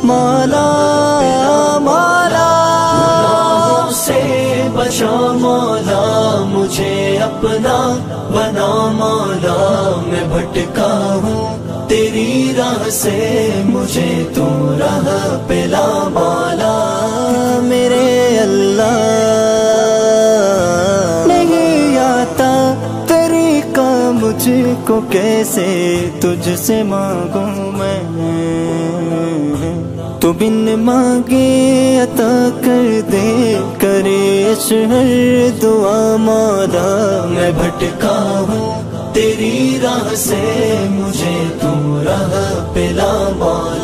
मौला मौला। गुनाहों से बचा मौला, मुझे अपना बना मौला। मैं भटका हूँ तेरी राह से, मुझे तू राह पे ला मौला। मेरे अल्लाह नहीं आता तरीका मुझको कैसे तुझसे मांगूं मैं। तू बिन मांगे अता कर दे, करे हर दुआ मौला। मैं भटका हूँ तेरी राह से, मुझे तू राह पे ला मौला।